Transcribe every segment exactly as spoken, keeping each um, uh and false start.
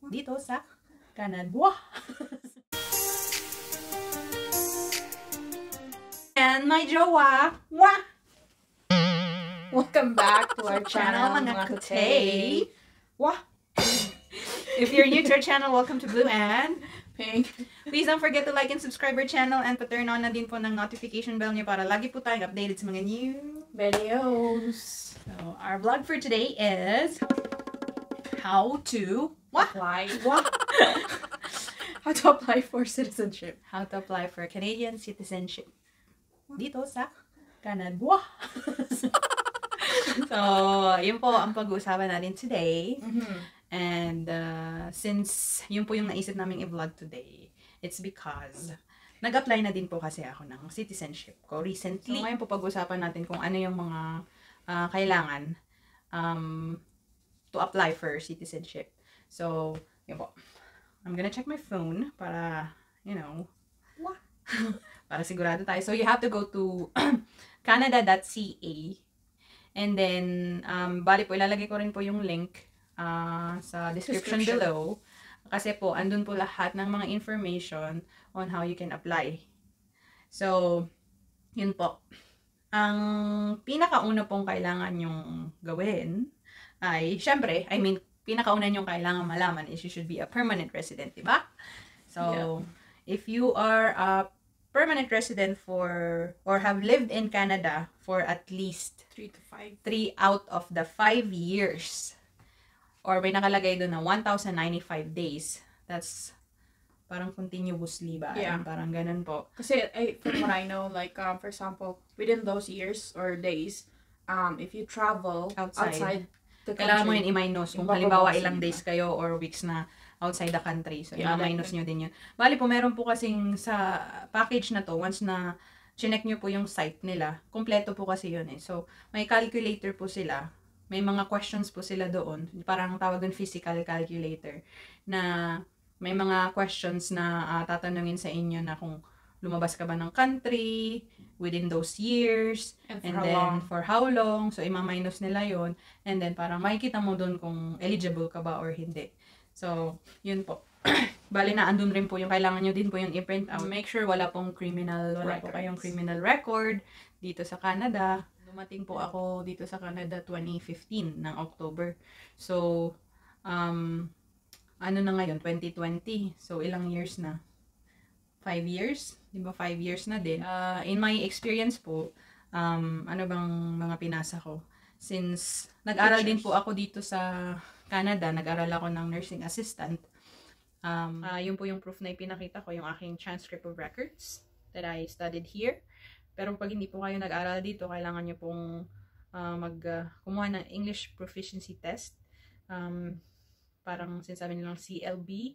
dito sa Canada. And my jowa, wah! Welcome back to our channel, mga mga kutey. Wah! If you're new to our channel, welcome to Blue and Pink. Please don't forget to like and subscribe our channel and pa-turn on na din po ng notification bell niyo para lagi po tayong updated sa mga new Videos. So, our vlog for today is how to what? Apply. What? How to apply for citizenship. How to apply for Canadian citizenship dito sa Canada. So, yun po ang pag-uusapan natin today. Mm-hmm. And uh, since yun po yung naisip naming i-vlog today, it's because nag-apply na din po kasi ako ng citizenship ko recently. So, ngayon po pag-usapan natin kung ano yung mga uh, kailangan um, to apply for citizenship. So, yun po. I'm gonna check my phone para, you know, What? para sigurado tayo. So, you have to go to canada dot c a and then, um, bali po, ilalagay ko rin po yung link uh, sa description, description below. Kasi po, andun po lahat ng mga information on how you can apply. So, yun po. Ang pinakauna pong kailangan yung gawin ay, syempre, I mean, pinakauna yung kailangan malaman is you should be a permanent resident, diba? So, yeah. If you are a permanent resident for, or have lived in Canada for at least Three to five. Three out of the five years, or may nakalagay doon na one thousand ninety-five days, that's parang continuously ba? Yeah. Parang ganun po. Kasi, I, from what I know, like, um, for example, within those years or days, um, if you travel Outside. outside the country, kailangan mo yun i-minus. Kung yung halimbawa babawasan ilang ka. days kayo or weeks na outside the country. So, Yeah, i-minus like, nyo din yun. Bali po, meron po kasing sa package na to, once na chinek nyo po yung site nila, kompleto po kasi yun eh. So, may calculator po sila. May mga questions po sila doon. Parang tawag doon physical calculator. Na may mga questions na uh, tatanungin sa inyo na kung lumabas ka ba ng country within those years, and, and then long. for how long. So, ima-minus nila yon, and then parang makikita mo doon kung eligible ka ba or hindi. So, yun po. Bali na, andun rin po yung kailangan nyo din po yung i-print out. Make sure wala pong criminal, wala po kayong criminal record dito sa Canada. Dumating po ako dito sa Canada twenty fifteen ng October. So, um, ano na ngayon? twenty twenty. So, ilang years na? Five years? Di ba? Five years na din. Uh, in my experience po, um, ano bang mga pinasa ko? Since nag-aral din po ako dito sa Canada, nag-aral ako ng nursing assistant. Um, uh, yun po yung proof na ipinakita ko, yung aking transcript of records that I studied here. Pero pag hindi po kayo nag-aral dito, kailangan nyo pong uh, mag, uh, kumuha ng English Proficiency Test. Um, parang sinasabi nilang C L B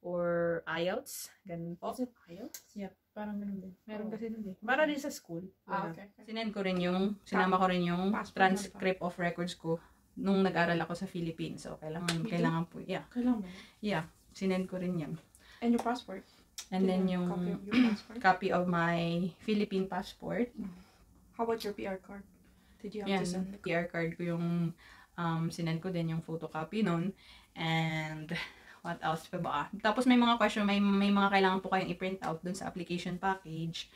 or I E L T S. Ganun po. Is it I E L T S? Yeah, parang ganun din. Meron Oh. kasi din din. Para din sa school. Ah, Yeah. okay. okay. Sinend ko rin yung, sinama ko rin yung Passport transcript of records ko nung nag-aral ako sa Philippines. So, kailangan, You kailangan po, yeah. Kailangan mo. Yeah, sinend ko rin yan. And your passport? And Do then you yung have copy of your passport? copy of my Philippine passport. How about your P R card? Did you have Yan, to send the P R card ko yung um, sinend ko din yung photocopy nun. And what else pa ba? Tapos may mga question, may, may mga kailangan po kayong i-print out dun sa application package.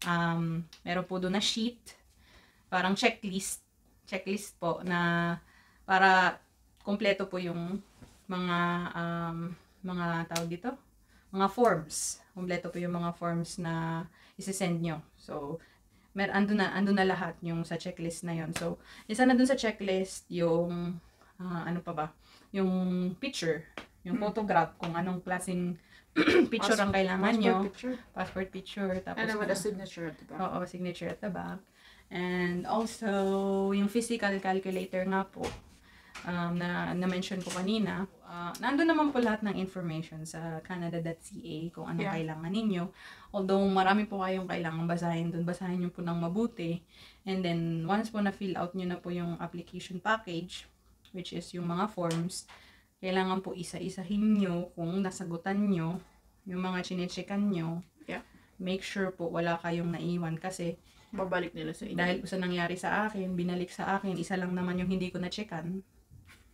Um, meron po dun na sheet, parang checklist, checklist po na para kompleto po yung mga um, mga tawag dito, mga forms. Kompleto po yung mga forms na isi-send nyo. So, mer ando na ando na lahat yung sa checklist na yon. So, isa na dun sa checklist yung uh, ano pa ba? Yung picture, yung Hmm. photograph kung anong klaseng picture ang kailangan passport nyo. picture? Passport picture. Tapos And then with na- a signature at the back. Oo, signature at the back. And also, yung physical calculator nga po, um, na na-mention ko kanina, uh, nandun naman po lahat ng information sa canada dot c a kung anong Yeah. kailangan ninyo. Although, marami po kayong kailangan basahin dun. Basahin nyo po ng mabuti. And then, once po na-fill out nyo na po yung application package, which is yung mga forms, kailangan po isa-isahin nyo kung nasagutan nyo yung mga chinechekan nyo. Yeah. Make sure po wala kayong naiwan kasi Babalik nila sa inyo. dahil po sa nangyari sa akin, binalik sa akin, isa lang naman yung hindi ko na-checkan.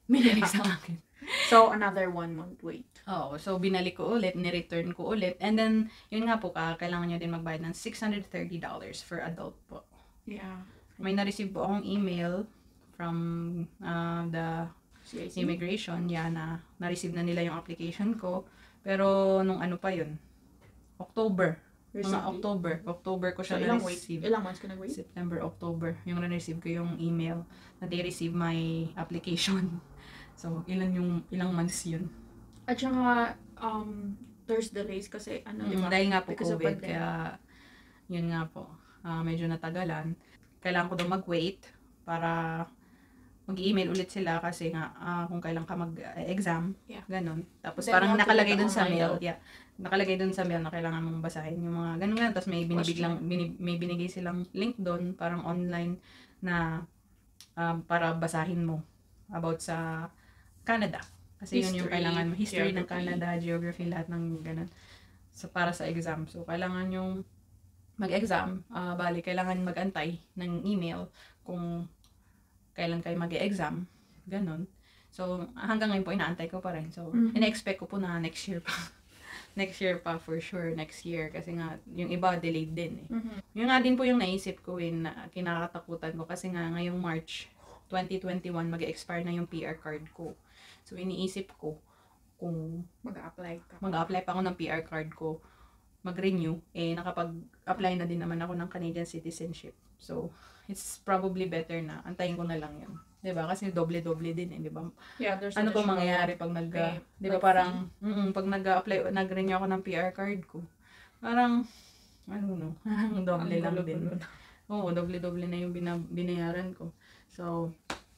Binalik sa akin. So, another one month wait. Oo, so binalik ko ulit, ni-return ko ulit. And then, yun nga po, ka, kailangan nyo din magbayad ng six hundred thirty dollars for adult po. Yeah. May na-receive po akong email from uh, the C I C? immigration, yeah, na na-receive na nila yung application ko. Pero, nung ano pa yun? October. Mga Recently? October. October ko siya So, ilang wait? na-receive. Ilang months ka nag-wait? September, October. Yung na-receive ko yung email na they receive my application. So, ilan yung, ilang months yun. At saka, um, there's delays kasi, ano, di Mm, ba? dahil nga po Because of COVID, pandemic. kaya yun nga po, ah, medyo natagalan. Kailangan ko daw mag-wait para mag-email ulit sila kasi nga ah, kung kailan ka mag-exam, Yeah. ganun. Tapos Then parang you have to nakalagay get dun sa online mail, daw. yeah, nakalagay dun sa mail na kailangan mong basahin yung mga ganun ganun. Tapos may binibiglang, bini, may binigay silang link dun, parang online na um, para basahin mo about sa Canada. Kasi yun yung History, kailangan mo. History ng geography. Canada, geography, lahat ng ganun. So, para sa exam. So, kailangan yung mag-exam. ah bali, kailangan mag-antay ng email kung kailan kayo mag-exam. Ganun. So, hanggang ngayon po, inaantay ko pa rin. So, Mhm. ina-expect ko po na next year pa. Next year pa, for sure. Next year. Kasi nga, yung iba, delayed din eh. Mhm. Yung nga din po yung naisip ko eh, na kinakatakutan ko. Kasi nga, ngayong March twenty twenty-one, mag-expire na yung P R card ko. So, iniisip ko kung Mag-a-apply ka. mag-apply pa ako ng P R card ko, mag-renew, eh, nakapag-apply na din naman ako ng Canadian citizenship. So, it's probably better na antayin ko na lang yun. Diba? Kasi doble-doble din eh, diba? Yeah, there's Ano pa additional mangyayari pag nag, pay, di ba like parang, mm pag nag-apply, nag-renew ako ng P R card ko, parang, I don't know, doble lang din. Oo, doble-doble na yung bina- binayaran ko. So,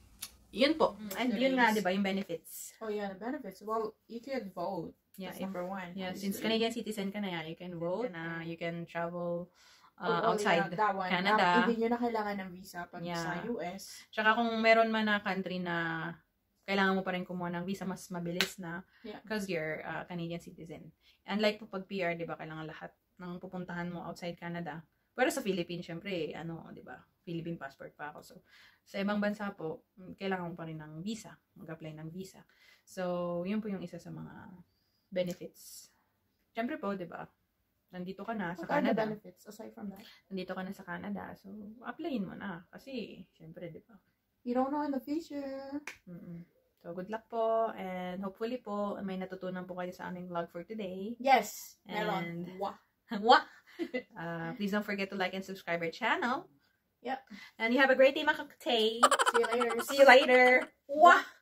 yun po. And yun nga, di ba, yung benefits. Oh yeah, the benefits. Well, you could vote. Yeah, That's number one. Yeah, since obviously. Canadian citizen ka na yan, you can vote, na you can travel uh, Oh, oh, outside yeah, that one. Canada. Um, hindi nyo na kailangan ng visa pag Yeah. sa U S. Tsaka kung meron man na country na kailangan mo pa rin kumuha ng visa, mas mabilis na Yeah. because you're a Canadian citizen. Unlike po pag P R, di ba, kailangan lahat ng pupuntahan mo outside Canada. Pero sa Philippines, syempre, ano, di ba, Philippine passport pa ako. So, sa ibang bansa po, kailangan mo pa rin ng visa, mag-apply ng visa. So, yun po yung isa sa mga benefits. Syempre po, di ba, nandito ka na sa What are the Canada. benefits aside from that? Nandito ka na sa Canada. So, applyin mo na. Kasi, syempre, di ba? You don't know in the future. Mm-mm. So, good luck po. And hopefully po, may natutunan po kayo sa aming vlog for today. Yes. And- Meron. Wah. Wah! uh, please don't forget to like and subscribe our channel. Yep. And you have a great day, mga kutey. See you later. See you later. Wah!